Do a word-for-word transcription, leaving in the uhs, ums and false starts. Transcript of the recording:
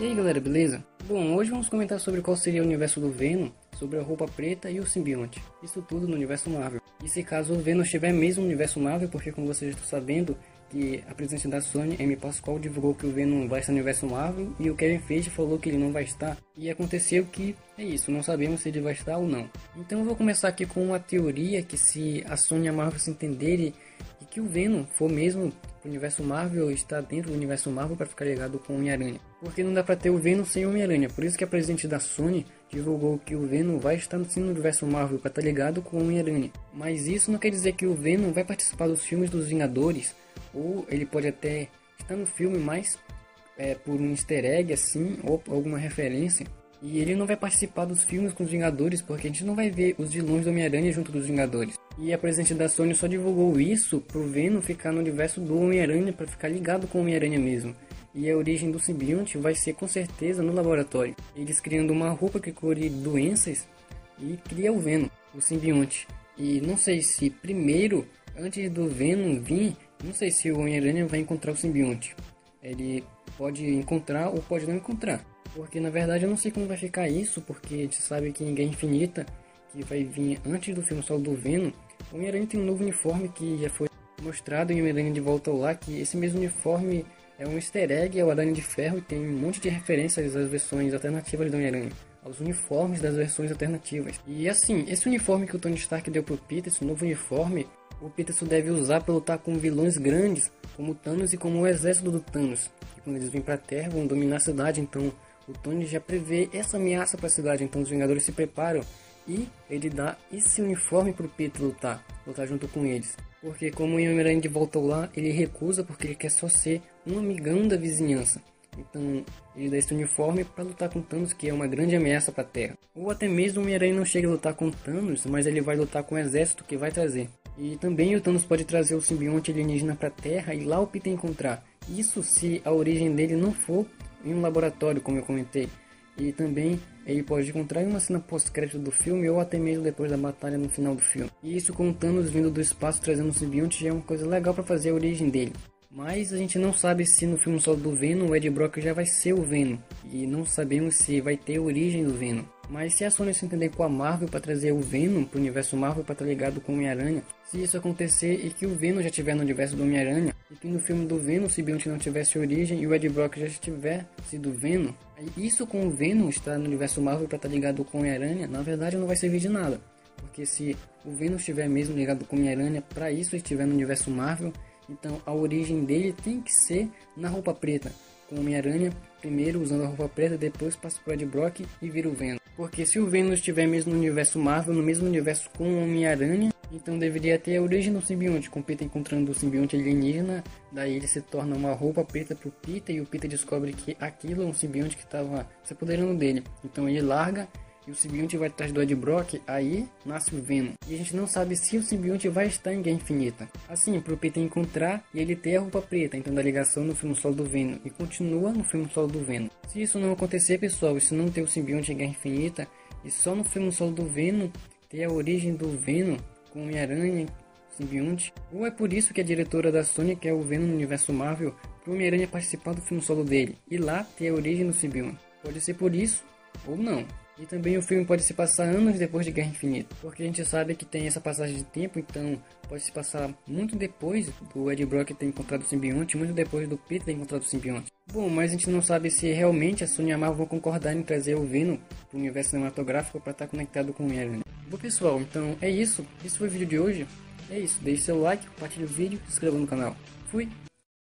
aí galera, beleza? Bom, hoje vamos comentar sobre qual seria o universo do Venom, sobre a roupa preta e o simbionte. Isso tudo no universo Marvel. E se caso o Venom estiver mesmo no universo Marvel, porque como vocês já estão sabendo, que a presidente da Sony, Amy Pascal, divulgou que o Venom vai estar no universo Marvel e o Kevin Feige falou que ele não vai estar. E aconteceu que é isso, não sabemos se ele vai estar ou não. Então eu vou começar aqui com uma teoria que se a Sony e a Marvel se entenderem e que o Venom for mesmo pro universo Marvel, está dentro do universo Marvel para ficar ligado com o Homem-Aranha. Porque não dá para ter o Venom sem o Homem-Aranha, por isso que a presidente da Sony divulgou que o Venom vai estar sim no universo Marvel para estar ligado com o Homem-Aranha. Mas isso não quer dizer que o Venom vai participar dos filmes dos Vingadores, ou ele pode até estar no filme, mas é, por um easter egg assim, ou alguma referência. E ele não vai participar dos filmes com os Vingadores, porque a gente não vai ver os vilões do Homem-Aranha junto dos Vingadores. E a presidente da Sony só divulgou isso pro Venom ficar no universo do Homem-Aranha, para ficar ligado com o Homem-Aranha mesmo. E a origem do simbionte vai ser com certeza no laboratório. Eles criando uma roupa que cure doenças e cria o Venom, o simbionte. E não sei se primeiro, antes do Venom vir, não sei se o Homem-Aranha vai encontrar o simbionte. Ele pode encontrar ou pode não encontrar. Porque na verdade eu não sei como vai ficar isso, porque a gente sabe que em Guerra Infinita, que vai vir antes do filme solo do Venom, o Homem-Aranha tem um novo uniforme que já foi mostrado em Homem-Aranha de Volta ao Lar, que esse mesmo uniforme é um easter egg, é o Aranha de Ferro e tem um monte de referências às versões alternativas do Homem-Aranha, aos uniformes das versões alternativas. E assim, esse uniforme que o Tony Stark deu pro Peter, esse novo uniforme, o Peter só deve usar para lutar com vilões grandes, como Thanos e como o exército do Thanos. E quando eles vêm pra Terra, vão dominar a cidade, então o Tony já prevê essa ameaça para a cidade, então os Vingadores se preparam e ele dá esse uniforme pro Peter lutar, lutar junto com eles. Porque como em Homem-Aranha de Volta ao Lar, ele recusa porque ele quer só ser um amigão da vizinhança. Então ele dá esse uniforme para lutar com Thanos, que é uma grande ameaça para a Terra. Ou até mesmo o Homem-Aranha não chega a lutar com Thanos, mas ele vai lutar com o exército que vai trazer. E também o Thanos pode trazer o simbionte alienígena para a Terra e lá o Peter encontrar. Isso se a origem dele não for em um laboratório, como eu comentei. E também ele pode encontrar em uma cena pós-crédito do filme ou até mesmo depois da batalha no final do filme. E isso com o Thanos vindo do espaço trazendo um simbionte já é uma coisa legal para fazer a origem dele. Mas a gente não sabe se no filme solo do Venom o Ed Brock já vai ser o Venom. E não sabemos se vai ter a origem do Venom. Mas se a Sony se entender com a Marvel para trazer o Venom para o universo Marvel para estar ligado com o Homem-Aranha, se isso acontecer e que o Venom já estiver no universo do Homem-Aranha, e que no filme do Venom o simbionte não tivesse origem e o Ed Brock já estiver sido Venom, isso com o Venom estar no universo Marvel para estar ligado com o Homem-Aranha, na verdade não vai servir de nada. Porque se o Venom estiver mesmo ligado com o Homem-Aranha, para isso estiver no universo Marvel, então a origem dele tem que ser na roupa preta, com o Homem-Aranha primeiro usando a roupa preta, depois passa pro Ed Brock e vira o Venom. Porque se o Venom estiver mesmo no universo Marvel, no mesmo universo com o Homem-Aranha, então deveria ter a origem do simbionte, com o Peter encontrando o simbionte alienígena, daí ele se torna uma roupa preta pro Peter e o Peter descobre que aquilo é um simbionte que estava se apoderando dele. Então ele larga e o simbionte vai atrás do Ed Brock, aí nasce o Venom. E a gente não sabe se o simbionte vai estar em Guerra Infinita. Assim, pro Peter encontrar e ele ter a roupa preta, então da ligação no filme solo do Venom e continua no filme solo do Venom. Se isso não acontecer, pessoal, e se não ter o simbionte em Guerra Infinita e só no filme solo do Venom ter a origem do Venom com o Homem-Aranha, simbionte, ou é por isso que a diretora da Sony quer o Venom no universo Marvel pro Homem-Aranha participar do filme solo dele e lá ter a origem do simbionte. Pode ser por isso ou não. E também o filme pode se passar anos depois de Guerra Infinita, porque a gente sabe que tem essa passagem de tempo, então pode se passar muito depois do Ed Brock ter encontrado o simbionte, muito depois do Peter ter encontrado o simbionte. Bom, mas a gente não sabe se realmente a Sony e a Marvel vão concordar em trazer o Venom para o universo cinematográfico para estar conectado com o Homem-Aranha. Bom pessoal, então é isso, esse foi o vídeo de hoje, é isso, deixe seu like, compartilhe o vídeo, se inscreva no canal. Fui!